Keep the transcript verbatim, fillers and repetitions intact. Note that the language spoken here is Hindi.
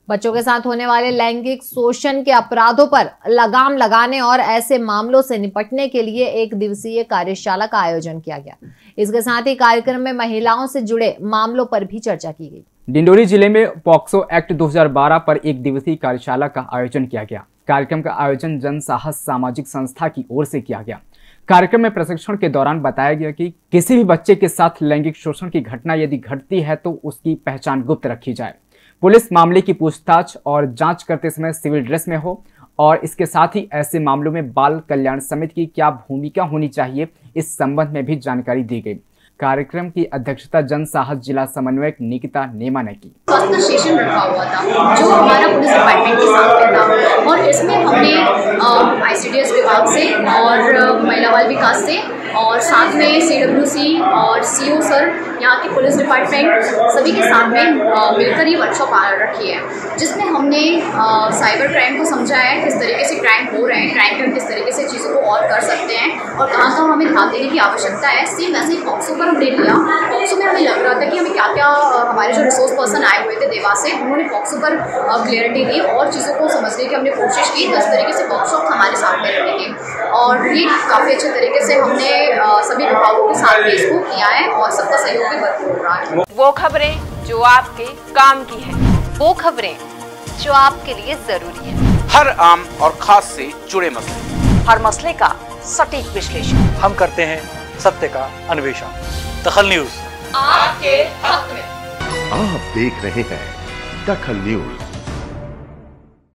बच्चों के साथ होने वाले लैंगिक शोषण के अपराधों पर लगाम लगाने और ऐसे मामलों से निपटने के लिए एक दिवसीय कार्यशाला का आयोजन किया गया। इसके साथ ही कार्यक्रम में महिलाओं से जुड़े मामलों पर भी चर्चा की गई। डिंडोरी जिले में पॉक्सो एक्ट दो हज़ार बारह पर एक दिवसीय कार्यशाला का आयोजन किया गया। कार्यक्रम का आयोजन जन साहस सामाजिक संस्था की ओर से किया गया। कार्यक्रम में प्रशिक्षण के दौरान बताया गया कि किसी भी बच्चे के साथ लैंगिक शोषण की घटना यदि घटती है तो उसकी पहचान गुप्त रखी जाए। पुलिस मामले की पूछताछ और जांच करते समय सिविल ड्रेस में हो और इसके साथ ही ऐसे मामलों में बाल कल्याण समिति की क्या भूमिका होनी चाहिए, इस संबंध में भी जानकारी दी गई। कार्यक्रम की अध्यक्षता जन साहस जिला समन्वयक निकिता नेमा ने की। पर्सनल सेशन रखा हुआ था जो हमारा पुलिस डिपार्टमेंट के साथ में था और इसमें हमने आईसीडीएस विभाग से और महिला बाल विकास से और साथ में सीडब्ल्यूसी और सीओ सर, यहाँ की पुलिस डिपार्टमेंट सभी के साथ में मिलकर ये वर्कशॉप रखी है, जिसमें हमने साइबर क्राइम को समझाया है, किस तरीके से क्राइम हो रहे हैं, क्राइम पर किस तरीके से चीज़ों को और कर सकते हैं और कहाँ कहाँ हमें ध्यान देने की आवश्यकता है। सेम वैसे ही पॉक्सो पर हमने लिया। पॉक्सो में हमें लग रहा था कि हमें क्या क्या हमारे जो रिसोर्स पर्सन आए हुए थे देवास से, उन्होंने पॉक्सो पर क्लियरिटी दी और चीज़ों को समझने की हमने कोशिश की। तो इस तरीके से वर्कशॉप हमारे साथ में रहेंगे और ये काफ़ी अच्छे तरीके से हमने सभी विभागों के साथ में इसको किया है और सबका सहयोग भी भरपूर रहा है। वो खबरें जो आपके काम की है, वो खबरें जो आपके लिए जरूरी है, हर आम और खास से जुड़े मसले, हर मसले का सटीक विश्लेषण हम करते हैं, सत्य का अन्वेषण। दखल न्यूज आपके हक में। आप देख रहे हैं दखल न्यूज।